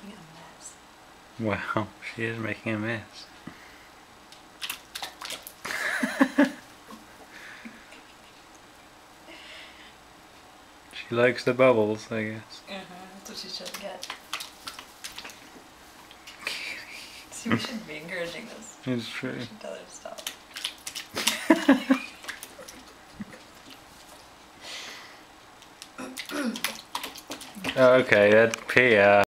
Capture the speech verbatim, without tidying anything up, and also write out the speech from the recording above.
making a mess. Wow, she is making a mess. She likes the bubbles, I guess. Uh-huh, that's what she should get. See, we shouldn't be encouraging this. It's true. We should tell her to stop. Oh, okay, that Pia.